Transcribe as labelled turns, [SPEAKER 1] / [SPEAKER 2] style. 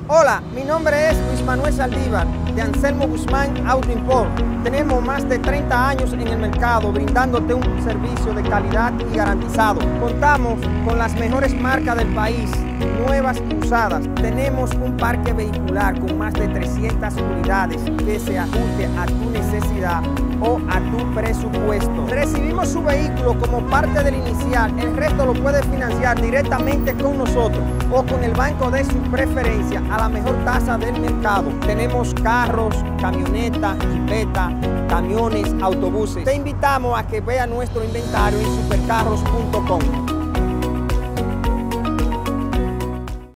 [SPEAKER 1] Hola, mi nombre es Luis Manuel Saldívar, de Anselmo Guzmán Auto Import. Tenemos más de 30 años en el mercado brindándote un servicio de calidad y garantizado. Contamos con las mejores marcas del país, nuevas y usadas. Tenemos un parque vehicular con más de 300 unidades que se ajuste a tu necesidad o a tu presupuesto. Recibimos su vehículo como parte del inicial, el resto lo puede financiar directamente con nosotros o con el banco de su preferencia a la mejor tasa del mercado. Tenemos carros, camionetas, jipetas, camiones, autobuses. Te invitamos a que vea nuestro inventario en supercarros.com.